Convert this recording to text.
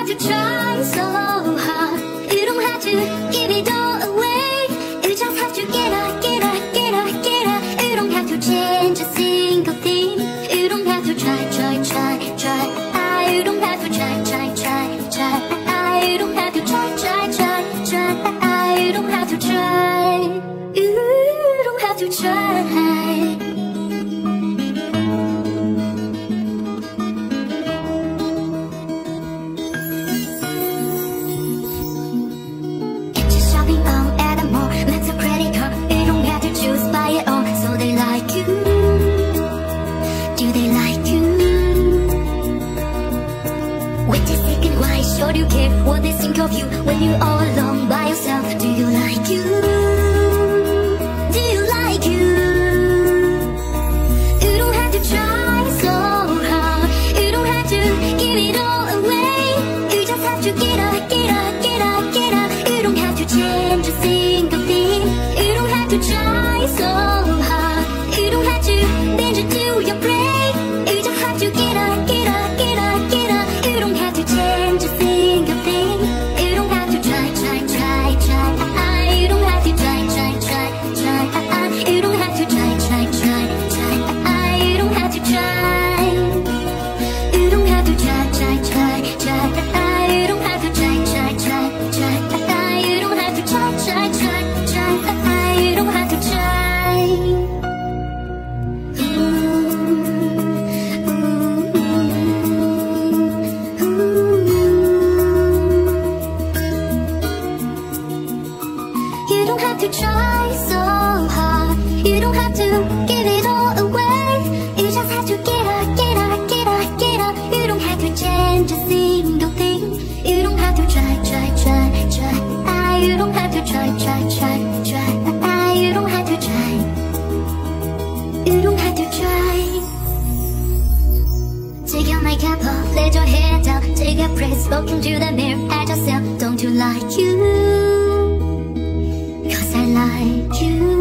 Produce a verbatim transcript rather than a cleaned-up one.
have to try so hard. You don't have to give it all away. You just have to get up, get up, get up, get up. You don't have to change a single thing. You don't have to try, try, try, try. Ah, you don't have to try, try, try, try. Ah, you don't have to try, try, try, try. Ah, you don't have to try. You don't have to try. Sure do you care what they think of you when you're all alone by yourself? Do you like you? Do you like you? You don't have to try so hard. You don't have to give it all away. You just have to get up, get up, get up, get up. You don't have to change a single thing. You don't have to try so hard. You don't have to bend it to your brain. You just have to get up, get up, get up, get up. You don't have to change a single thing. You don't have to try, try, try, try. Ah, you don't have to try, try, try, try. Ah, you don't have to try, try, try, try. Ah, you don't have to try. You don't have to try, try, try, try. Ah, you don't have to try, try, try, try. Ah, you don't have to try, try, try, try. Ah, you don't have to try. You don't have to try so hard. You don't have to give it all away. You just have to get up, get up, get up, get up. You don't have to change a single thing. You don't have to try, try, try, try. Ah, you don't have to try, try, try, try. Ah, you don't have to try. You don't have to try. Take your makeup off, let your hair down. Take a breath, look into the mirror at yourself. Don't you like you? 'Cause I like you.